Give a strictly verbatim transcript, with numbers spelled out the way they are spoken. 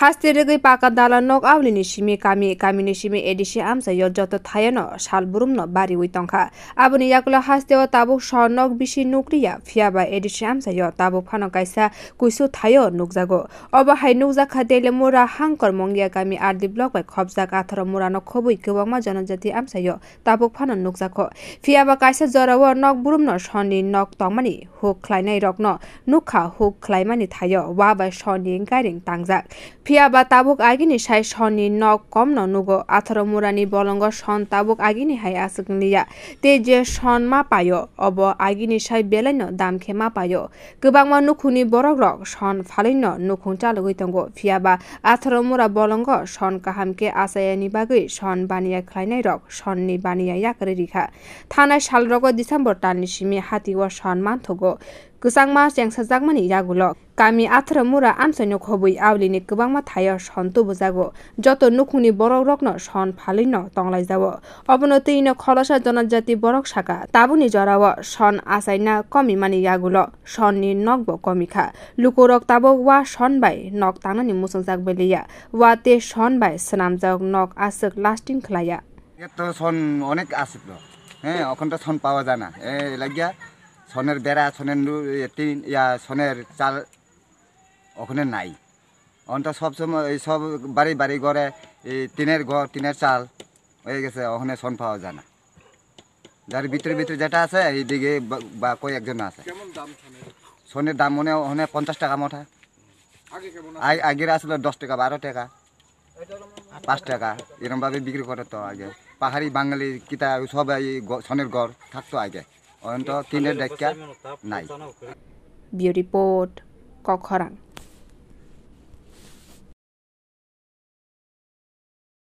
Haste regi paka dala nok awlini simi kami kamini simi edisi amsa yo joto thayano salburum no bari uitongkha aboni yakula haste o tabuk sonok bisi nukriya phiaba edisi amsa yo tabuk phano kaisa kuisu thayo nukjago oba hai nukjak khatele mura hangkor mongya kami ardi block bai khobjak atharo mura no khobui kwbangma janajati amsa yo tabuk phano nukjakho phiaba kaisa jorawo nok burum no soni nok tongmani huk khlainai rokno nukha huk khlaimani thayo wa bai soni gairing tangjak Phiaba tabuk agini sai soni nok kom no nugo atharo murani bolongo son tabuk agini hai asukniya te je son ma payo obo agini sai belaino damkhe ma payo kwbangma nukhuni borok rok son phalaino nukhung chalugui tongo phiaba atharo mura bolongo son kahamke asayani bagui son baniya khlainai rok sonni baniya yakre rikha thana salrogo December talni simi hatiwa son manthogo Kusangma chengsajakmani yagulo kami atharo mura amsaino khobui awlini kwbangma thayo son tubujago joto nukhungni borok rokno son phalaino tonglaijao obono teino kholosa janajati borok saka tabuni jorawo son asaina komi mani yagulo sonni nokbo komikha lukorok tabok wa son bai nok tanani musungjak beliya wa te son bai snamjak nok asuk lasting khlaya eto son onek asuklo হ্যাঁ এখন তো son পাওয়া যায় না এই লাগিয়া সনের বেড়া সনের টিন ইয়া সনের চাল ওখানে নাই অন্ত সব সময় সব বাড়ি বাড়ি ঘরে এই টিনের ঘর টিনের চাল হয়ে গেছে ওখানে সন পাওয়া যায় না যার ভিতরে ভিতরে যেটা আছে এইদিকে বা কই একজন আছে সনের দাম মনে ওখানে পঞ্চাশ টাকা মোটা আগের আসলে দশ টাকা বারো টাকা পাঁচ টাকা এরকমভাবে বিক্রি করে তো আগে পাহাড়ি বাঙালি কিতা সব সনের ঘর থাকতো আগে অন্ত টিনের দেখা নাই Bio report Kokhoran